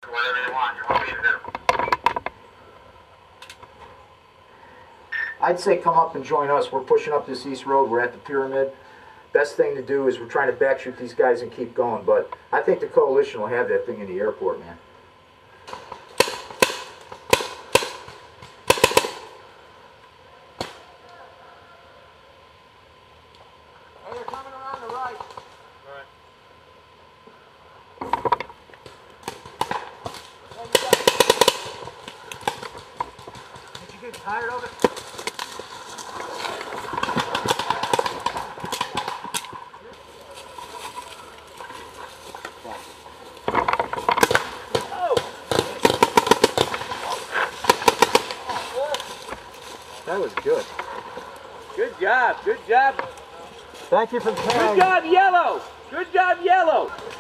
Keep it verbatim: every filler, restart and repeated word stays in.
Whatever you want, you want me to do. I'd say come up and join us. We're pushing up this east road. We're at the pyramid. Best thing to do is we're trying to backshoot these guys and keep going. But I think the coalition will have that thing in the airport, man. Hey, they're coming around the right. Right. Did you get tired of it? That was good. Good job. Good job. Thank you for the Good job, Yellow. Good job, Yellow.